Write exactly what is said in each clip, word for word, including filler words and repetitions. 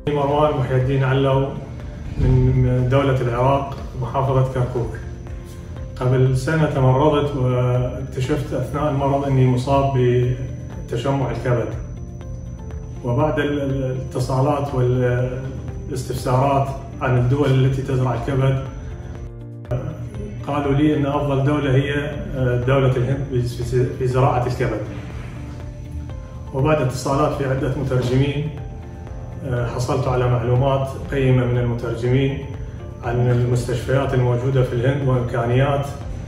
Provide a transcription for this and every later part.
مروان محيالدين علو من دولة العراق محافظة كركوك. قبل سنة تمرضت واكتشفت أثناء المرض أني مصاب بتشمع الكبد، وبعد الاتصالات والاستفسارات عن الدول التي تزرع الكبد قالوا لي أن أفضل دولة هي دولة الهند في زراعة الكبد. وبعد اتصالات في عدة مترجمين حصلت على معلومات قيمة من المترجمين عن المستشفيات الموجودة في الهند وإمكانيات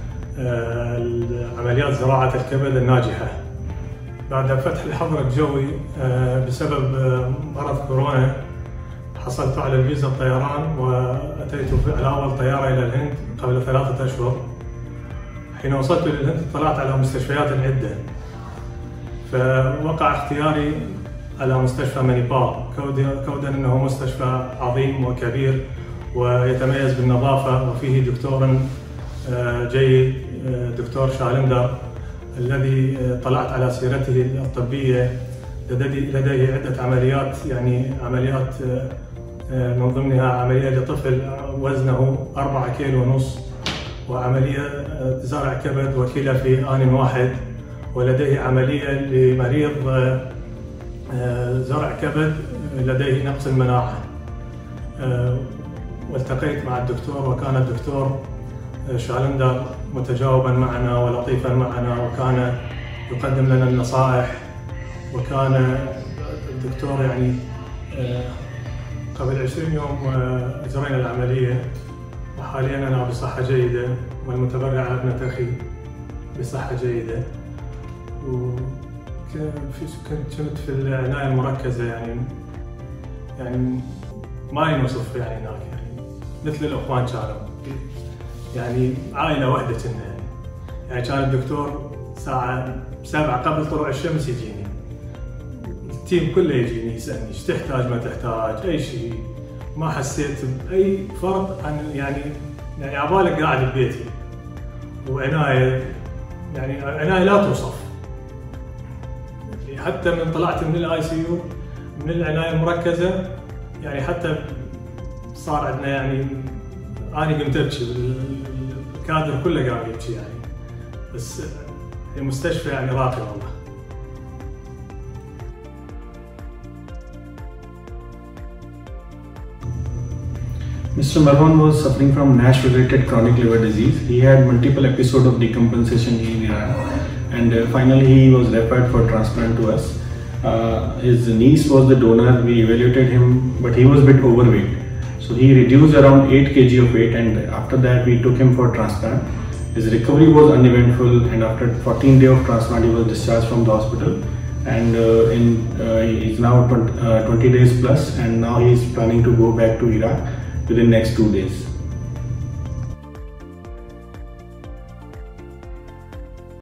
عمليات زراعة الكبد الناجحة. بعد فتح الحظر الجوي بسبب مرض كورونا حصلت على الفيزا الطيران وأتيت على أول طيارة إلى الهند قبل ثلاثة أشهر. حين وصلت للهند اطلعت على مستشفيات عدة، فوقع اختياري على مستشفى مانيبال، كونا أنه مستشفى عظيم وكبير ويتميز بالنظافة وفيه دكتور جيد، دكتور شالندر، الذي طلعت على سيرته الطبية. لديه عدة عمليات، يعني عمليات من ضمنها عملية لطفل وزنه أربعة كيلو ونص، وعملية زرع كبد وكلى في آن واحد، ولديه عملية لمريض زرع كبد لديه نقص المناعة. والتقيت مع الدكتور، وكان الدكتور شالندر متجاوبا معنا ولطيفا معنا، وكان يقدم لنا النصائح. وكان الدكتور يعني قبل عشرين يوم أجرينا العملية، وحاليا أنا بصحة جيدة، والمتبرعة ابنة أخي بصحة جيدة. كنت في العناية المركزة، يعني يعني ما ينوصف يعني هناك، يعني مثل الأخوان كانوا، يعني عائلة واحدة كنا. يعني يعني كان الدكتور ساعة سبعة قبل طلوع الشمس يجيني، التيم كله يجيني يسألني ايش تحتاج ما تحتاج أي شيء. ما حسيت بأي فرق عن يعني يعني عبالك قاعد ببيتي، وعناية يعني عناية لا توصف. حتى من طلعت من الاي سي يو من العنايه المركزه، يعني حتى صار عندنا يعني انا قمت ابكي، الكادر كله قام يبكي يعني. بس المستشفى يعني راقي والله. Mister Marwan was suffering from NASH-related chronic liver disease. He had multiple episodes of decompensation in Iran, and uh, finally he was referred for transplant to us. Uh, his niece was the donor. We evaluated him, but he was a bit overweight. So he reduced around eight kilograms of weight, and after that we took him for transplant. His recovery was uneventful, and after fourteen days of transplant he was discharged from the hospital. And uh, in uh, he's now twenty days plus, and now he is planning to go back to Iraq within next two days.